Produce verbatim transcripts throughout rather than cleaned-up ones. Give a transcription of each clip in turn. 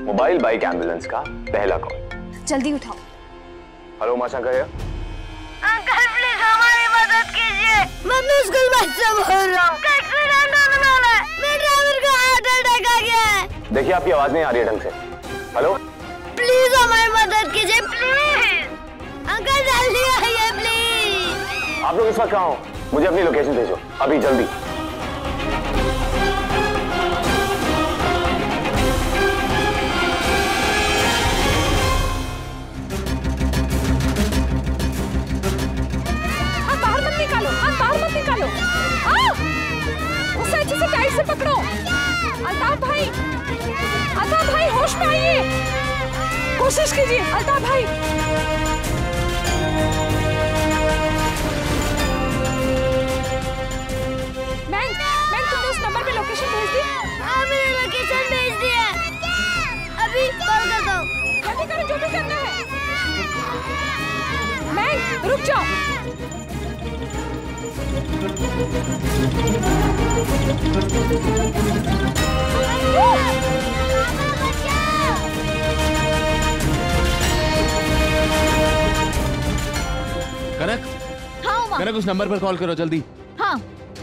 Mobile bike ambulance का पहला call. जल्दी उठाओ। हेलो उमाशंकर। अंकल प्लीज हमारी मदद कीजिए। मैं स्कूल बस से बोल रहा हूँ। एक्सीडेंट होने वाला है। मेरे ड्राइवर का हार्ट अटैक आ गया है। देखिए आपकी आवाज नहीं आ रही है ढंग से। हेलो प्लीज हमारी मदद कीजिए प्लीज। अंकल जल्दी आइए प्लीज। आप लोग इस वक्त कहाँ हो? मुझे अपनी लोकेशन भेजो अभी जल्दी। निकालो। उसे अच्छे से टाइट से पकड़ो। अल्ताफ भाई, अल्ताफ भाई होश में आइए, कोशिश कीजिए अल्ताफ भाई। मैं मैं तुमने उस नंबर पे लोकेशन भेज दी? हाँ मैंने लोकेशन भेज दी है। अभी कॉल करता हूँ। जल्दी करो जो भी करना है। मैं रुक जाओ। कनक, हाँ उमा। कनक उस नंबर पर कॉल करो जल्दी। हाँ।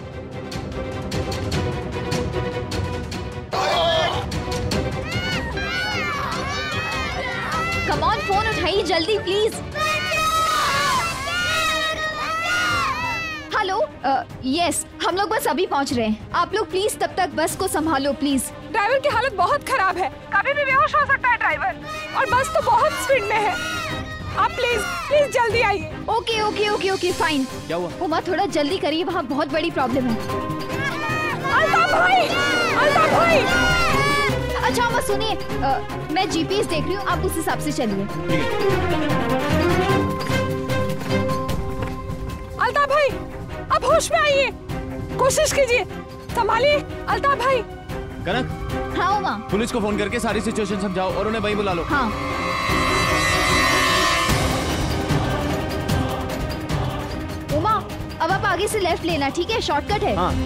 कम ऑन फोन उठाइए जल्दी प्लीज। हेलो, यस हम लोग बस अभी पहुंच रहे हैं। आप लोग प्लीज तब तक बस को संभालो प्लीज। ड्राइवर की हालत बहुत खराब है, कभी भी बेहोश हो सकता है ड्राइवर, और बस तो बहुत स्पीड में है। आप प्लीज प्लीज जल्दी आइए। Okay okay okay okay fine. क्या हुआ? उमा थोड़ा जल्दी करिए, वहाँ बहुत बड़ी प्रॉब्लम है। अल्ताफ भाई, अल्ताफ भाई। अच्छा उमा सुनिए, मैं जीपीएस देख रही हूँ, आप उस हिसाब से चलिए। अल्ताफ भाई आप होश में आइए, कोशिश कीजिए, संभालिए अल्ताफ भाई। कनक। हाँ उमा। पुलिस को फोन करके सारी सिचुएशन समझाओ और उन्हें वहीं बुला लो। हाँ। उमा अब आप आगे से लेफ्ट लेना, ठीक है? शॉर्टकट है। हाँ।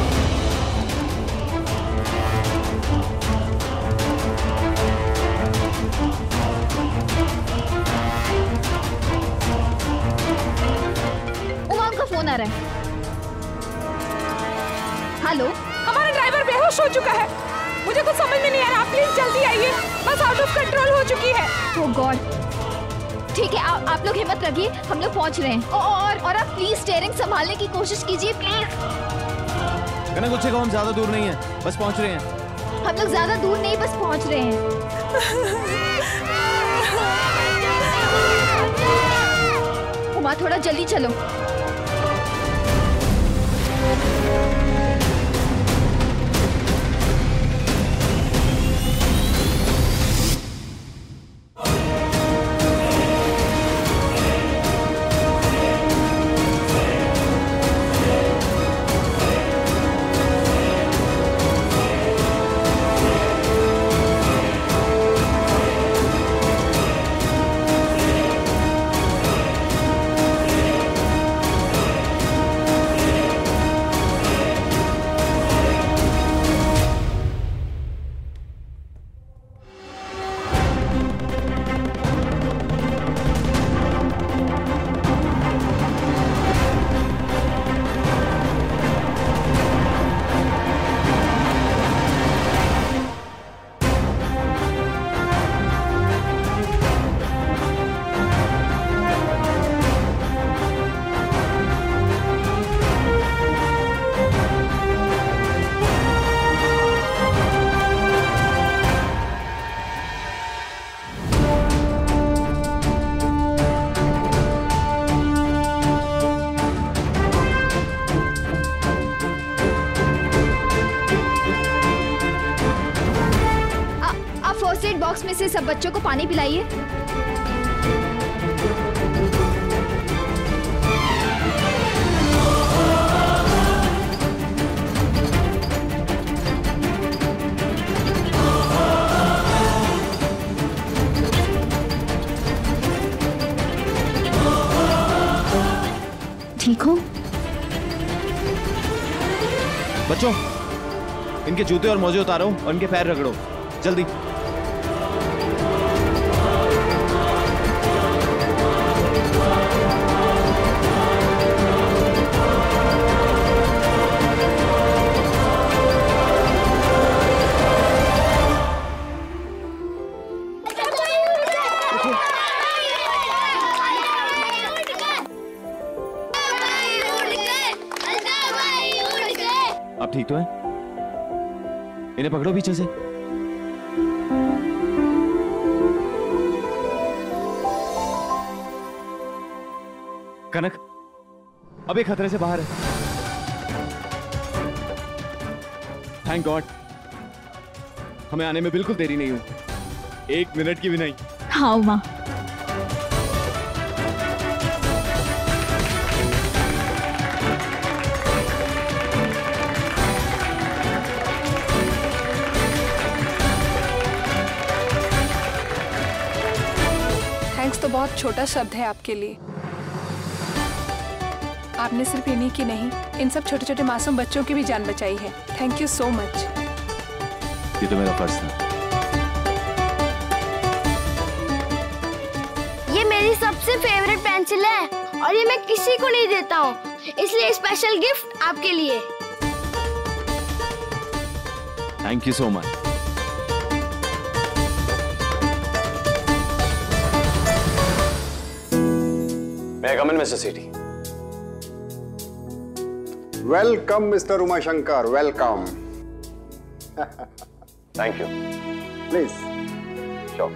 उमा उनका फोन आ रहा है। हेलो, हमारा ड्राइवर बेहोश हो चुका है, मुझे कुछ समझ में नहीं आ रहा, आप प्लीज जल्दी आइए, बस आउट ऑफ कंट्रोल हो चुकी है। Oh God. ठीक है, आ, आप लोग हिम्मत रखिए, हम लोग पहुंच रहे हैं। और और आप प्लीज स्टीयरिंग संभालने की कोशिश कीजिए प्लीज। कनक मुझसे कहो हम ज्यादा दूर नहीं है, बस पहुंच रहे हैं। हम लोग ज्यादा दूर नहीं, बस पहुंच रहे हैं। उमा थोड़ा जल्दी चलो। बॉक्स में से सब बच्चों को पानी पिलाइए। ठीक हो? बच्चों, इनके जूते और मोजे उतारो और इनके पैर रगड़ो, जल्दी। आप ठीक तो हैं? इन्हें पकड़ो पीछे से। कनक अब ये खतरे से बाहर है। थैंक गॉड, हमें आने में बिल्कुल देरी नहीं हुई, एक मिनट की भी नहीं। हाँ उमा। थैंक्स तो बहुत छोटा शब्द है आपके लिए। आपने सिर्फ इन्हीं की नहीं, इन सब छोटे छोटे मासूम बच्चों की भी जान बचाई है। Thank you so much. ये तो मेरा फर्ज था। ये मेरी सबसे फेवरेट पेंसिल है और ये मैं किसी को नहीं देता हूँ, इसलिए स्पेशल गिफ्ट आपके लिए। Thank you so much. May I come in, mister Sethi? Welcome mister Umashankar, welcome. Thank you. Please. Sure.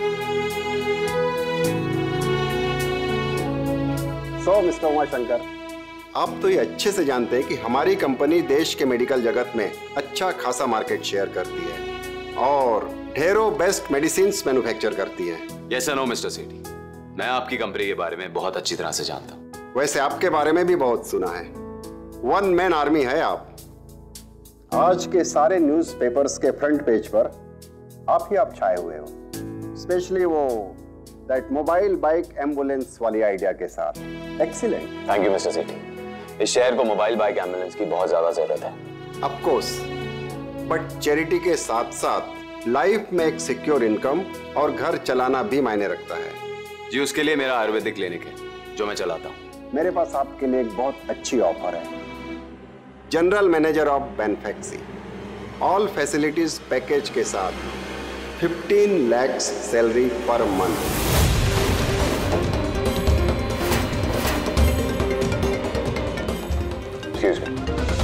So mister Umashankar, आप तो ये अच्छे से जानते हैं कि हमारी कंपनी देश के मेडिकल जगत में अच्छा खासा मार्केट शेयर करती है और ढेरों बेस्ट मेडिसिन्स मैन्युफैक्चर करती है। यस नो मिस्टर सेठी, मैं आपकी कंपनी के बारे में बहुत अच्छी तरह से जानता हूँ। वैसे आपके बारे में भी बहुत सुना है। वन मैन आर्मी है आप। आज के सारे न्यूज़पेपर्स के फ्रंट पेज पर आप ही आप छाए हुए हो, स्पेशली वो दैट मोबाइल बाइक एम्बुलेंस वाली आइडिया के साथ। Excellent. Thank you mister Sethi. इस शहर को मोबाइल बाइक एम्बुलेंस की बहुत ज्यादा जरूरत है। ऑफ कोर्स, बट चैरिटी के साथ साथ लाइफ में एक सिक्योर इनकम और घर चलाना भी मायने रखता है। जी, उसके लिए मेरा आयुर्वेदिक क्लिनिक है जो मैं चलाता हूँ। मेरे पास आपके लिए एक बहुत अच्छी ऑफर है। General manager of Benfaxy, all facilities package के साथ पंद्रह lakh salary per month. Excuse me.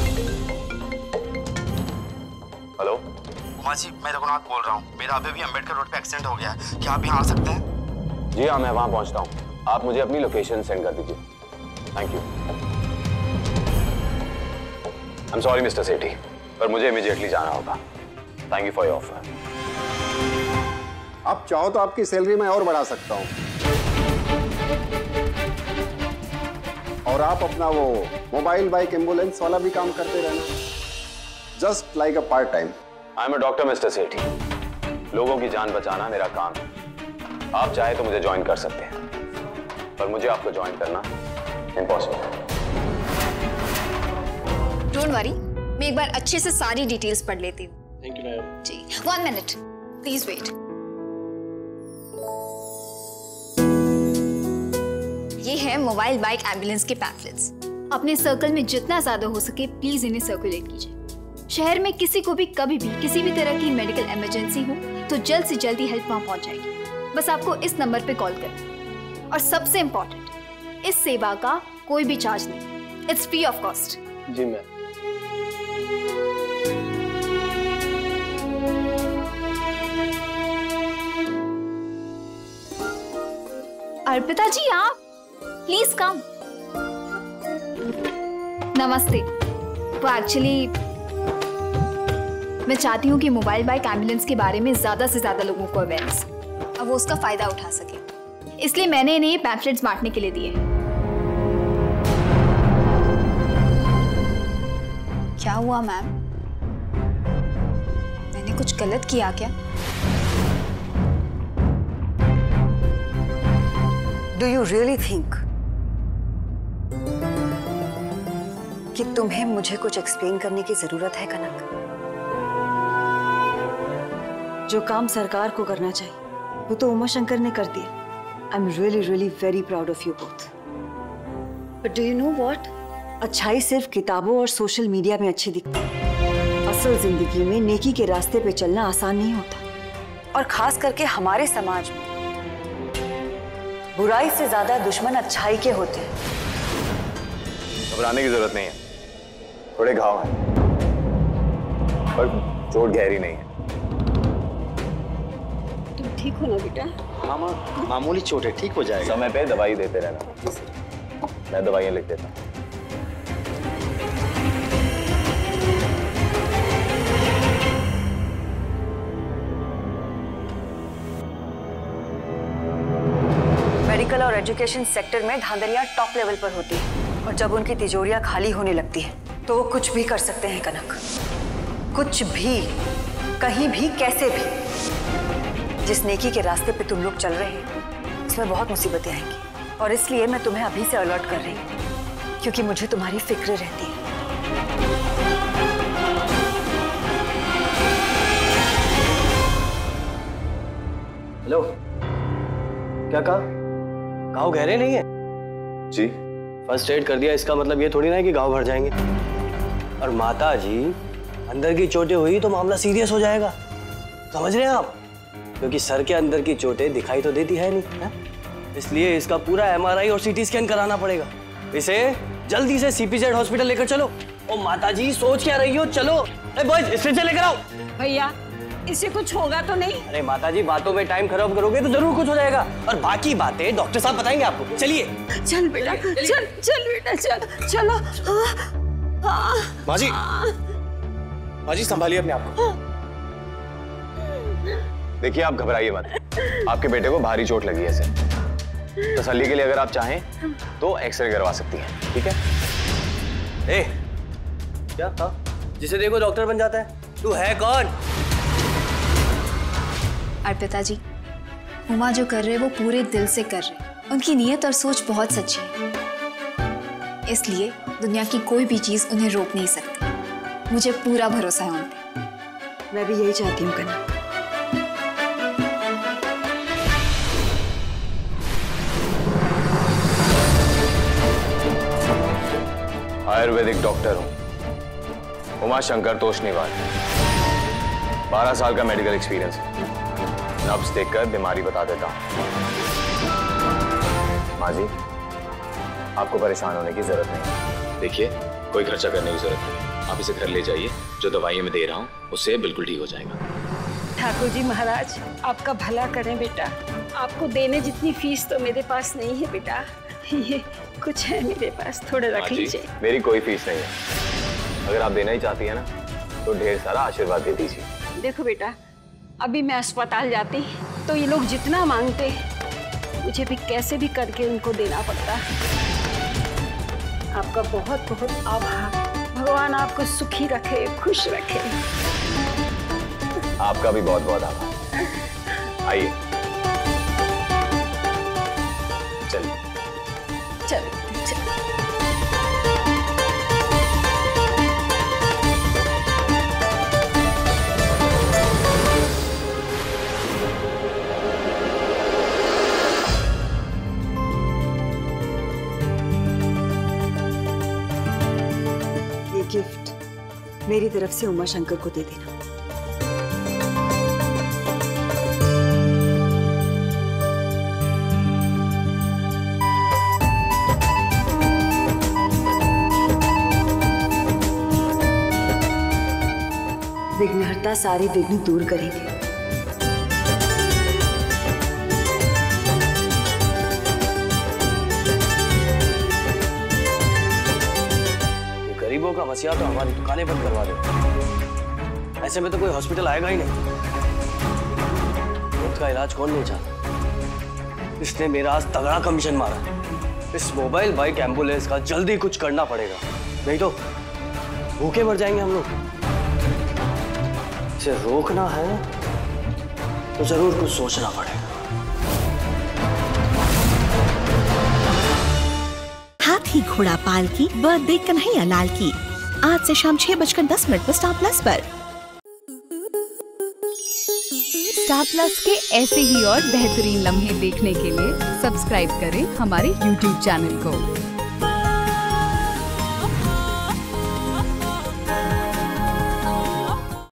Hello Uma ji, मैं रघुनाथ बोल रहा हूँ। मेरा अभी भी अम्बेडकर रोड पे एक्सीडेंट हो गया है, क्या आप यहाँ आ सकते हैं? जी हाँ, मैं वहां पहुंचता हूँ। आप मुझे अपनी लोकेशन सेंड कर दीजिए। Thank you. I am sorry mister Sethi, पर मुझे इमीडिएटली जाना होगा। Thank you for your offer. आप चाहो तो आपकी सैलरी मैं और बढ़ा सकता हूँ और आप अपना वो मोबाइल बाइक एम्बुलेंस वाला भी काम करते रहना, just like a part time. I am a doctor mister Sethi. लोगों की जान बचाना मेरा काम है। आप चाहे तो मुझे ज्वाइन कर सकते हैं, पर मुझे आपको ज्वाइन करना इम्पॉसिबल। डोंट वरी, मैं एक बार अच्छे से सारी डिटेल्स पढ़ लेती हूँ। Thank you ma'am. जी, वन मिनट प्लीज वेट। ये है मोबाइल बाइक एम्बुलेंस के पैम्फलेट्स। अपने सर्कल में जितना ज्यादा हो सके प्लीज इन्हें सर्कुलेट कीजिए। शहर में किसी को भी कभी भी किसी भी तरह की मेडिकल इमरजेंसी हो तो जल्द से जल्द ही हेल्प वहां पहुंच जाएगी। बस आपको इस नंबर पे कॉल करना। और सबसे इम्पोर्टेंट, इस सेवा का कोई भी चार्ज नहीं, इट्स फ्री ऑफ कॉस्ट। जी मैम। अर्पिता जी, आप प्लीज कम। नमस्ते। वो एक्चुअली मैं चाहती हूँ कि मोबाइल बाइक एम्बुलेंस के बारे में ज्यादा से ज्यादा लोगों को अवेयरनेस, अब वो उसका फायदा उठा सके, इसलिए मैंने इन्हें पैम्फलेट्स बांटने के लिए दिए। क्या हुआ मैम? मैंने कुछ गलत किया क्या? Do you really think कि तुम्हें मुझे कुछ एक्सप्लेन करने की जरूरत है कनक? जो काम सरकार को करना चाहिए वो तो उमाशंकर ने कर दिया। I am really really very proud of you both. But do you know what? अच्छाई सिर्फ किताबों और सोशल मीडिया में अच्छी दिखती है। असल जिंदगी में नेकी के रास्ते पे चलना आसान नहीं होता, और खास करके हमारे समाज में बुराई से ज्यादा दुश्मन अच्छाई के होते हैं। घबराने की जरूरत नहीं है, थोड़े घाव हैं। पर चोट गहरी नहीं है। तुम ठीक हो ना बेटा? हाँ माँ, मामूली चोट है, ठीक हो जाएगा। समय पे दवाई देते रहना, मैं दवाइयाँ लिख देता हूँ। मेडिकल और एजुकेशन सेक्टर में धांधलियां टॉप लेवल पर होती है और जब उनकी तिजोरियां खाली होने लगती है तो वो कुछ भी कर सकते हैं कनक, कुछ भी, कहीं भी, कैसे भी। जिस नेकी के रास्ते पे तुम लोग चल रहे हैं उसमें बहुत मुसीबतें आएंगी और इसलिए मैं तुम्हें अभी से अलर्ट कर रही हूँ क्योंकि मुझे तुम्हारी फिक्र रहती है। हेलो, क्या कहा? घाव गहरे नहीं है? जी फर्स्ट एड कर दिया, इसका मतलब ये थोड़ी ना है कि घाव भर जाएंगे। और माता जी, अंदर की चोटें हुई तो मामला सीरियस हो जाएगा, समझ रहे हैं आप? क्योंकि सर के अंदर की चोटें दिखाई तो देती है नहीं है? इसलिए इसका पूरा एमआरआई और सीटी स्कैन कराना पड़ेगा। इसे जल्दी से सीपीजेड हॉस्पिटल लेकर चलो। ओ माता जी, सोच क्या रही हो? चलो बॉयज, स्ट्रेचर लेकर आओ। भैया, इसे कुछ होगा तो नहीं? अरे माता जी, बातों में टाइम खराब करोगे तो जरूर कुछ हो जाएगा और बाकी बातें डॉक्टर साहब बताएंगे आपको। चलिए चल बेटा, चल चल बेटा, चल चलो। माँ जी, माँ जी संभालिए अपने आप को। देखिए, आप घबराइए मत, आपके बेटे को भारी चोट लगी है। इसे तसल्ली के लिए अगर आप चाहें तो एक्सरे करवा सकती हैं, ठीक है? ए, क्या था? जिसे देखो डॉक्टर बन जाता है। तू है कौन? अर्पिता जी, उमा जो कर रहे वो पूरे दिल से कर रहे। उनकी नीयत और सोच बहुत सच्ची है, इसलिए दुनिया की कोई भी चीज उन्हें रोक नहीं सकती। मुझे पूरा भरोसा है उन पे। मैं भी यही चाहती हूँ कनक। आयुर्वेदिक डॉक्टर हूँ, उमा शंकर तोषनीवाल। बारह साल का मेडिकल एक्सपीरियंस है। नब्ज देखकर बीमारी बता देता हूँ। माँ जी, आपको परेशान होने की जरूरत नहीं। देखिए, कोई खर्चा करने की जरूरत नहीं, आप इसे घर ले जाइए। जो दवाइयाँ मैं दे रहा हूँ उससे बिल्कुल ठीक हो जाएगा। ठाकुर जी महाराज, आपका भला करें बेटा। आपको देने जितनी फीस तो मेरे पास नहीं है बेटा, ये कुछ है मेरे पास, थोड़े रख लीजिए। मेरी कोई फीस नहीं है, अगर आप देना ही चाहती है ना तो ढेर सारा आशीर्वाद दे दीजिए। देखो बेटा, अभी मैं अस्पताल जाती तो ये लोग जितना मांगते मुझे भी कैसे भी करके उनको देना पड़ता। आपका बहुत बहुत आभार। भगवान आपको सुखी रखे, खुश रखे। आपका भी बहुत बहुत आभार। आइए चलिए। चल चल। ये गिफ्ट मेरी तरफ से उमा शंकर को दे देना। विघ्नहर्ता सारे विघ्न दूर करेंगे। गरीबों का मसीहा तो हमारी दुकानें बंद करवा दे। ऐसे में तो कोई हॉस्पिटल आएगा ही नहीं। उसका इलाज कौन नहीं चाहता? इसने मेरा आज तगड़ा कमीशन मारा। इस मोबाइल बाइक एम्बुलेंस का जल्दी कुछ करना पड़ेगा, नहीं तो भूखे मर जाएंगे हम लोग। इसे रोकना है तो जरूर कुछ सोचना पड़ेगा। हाथी घोड़ा पाल की बर्थडे कन्हैया लाल की आज से शाम छह बजकर दस मिनट पर स्टार प्लस पर। स्टार प्लस के ऐसे ही और बेहतरीन लम्हे देखने के लिए सब्सक्राइब करें हमारे यूट्यूब चैनल को।